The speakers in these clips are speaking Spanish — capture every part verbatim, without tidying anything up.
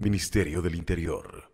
Ministerio del Interior.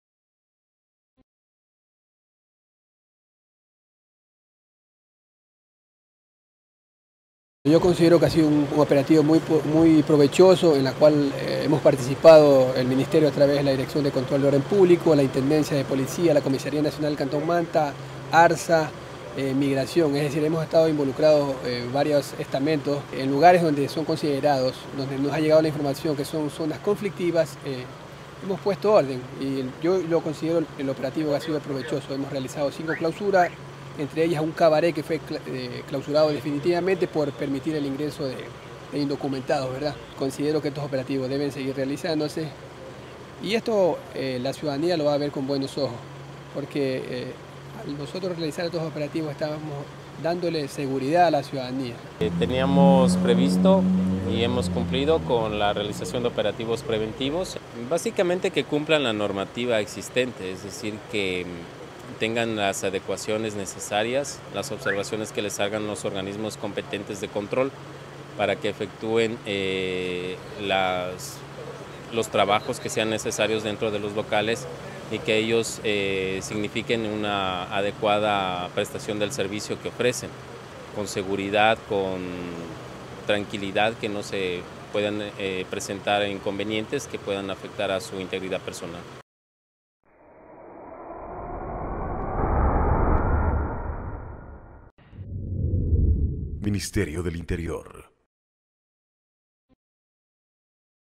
Yo considero que ha sido un, un operativo muy, muy provechoso en la cual eh, hemos participado el Ministerio a través de la Dirección de Control de Orden Público, la Intendencia de Policía, la Comisaría Nacional del Cantón Manta, ARSA, eh, Migración. Es decir, hemos estado involucrados eh, varios estamentos en lugares donde son considerados, donde nos ha llegado la información que son zonas conflictivas. Eh, hemos puesto orden y yo lo considero el, el operativo que ha sido provechoso. Hemos realizado cinco clausuras, entre ellas un cabaret que fue clausurado definitivamente por permitir el ingreso de, de indocumentados, ¿verdad? Considero que estos operativos deben seguir realizándose y esto eh, la ciudadanía lo va a ver con buenos ojos, porque eh, al nosotros realizar estos operativos estábamos dándole seguridad a la ciudadanía. Eh, teníamos previsto y hemos cumplido con la realización de operativos preventivos, básicamente que cumplan la normativa existente, es decir, que tengan las adecuaciones necesarias, las observaciones que les hagan los organismos competentes de control para que efectúen eh, las, los trabajos que sean necesarios dentro de los locales y que ellos eh, signifiquen una adecuada prestación del servicio que ofrecen, con seguridad, con tranquilidad, que no se puedan eh, presentar inconvenientes que puedan afectar a su integridad personal. Ministerio del Interior.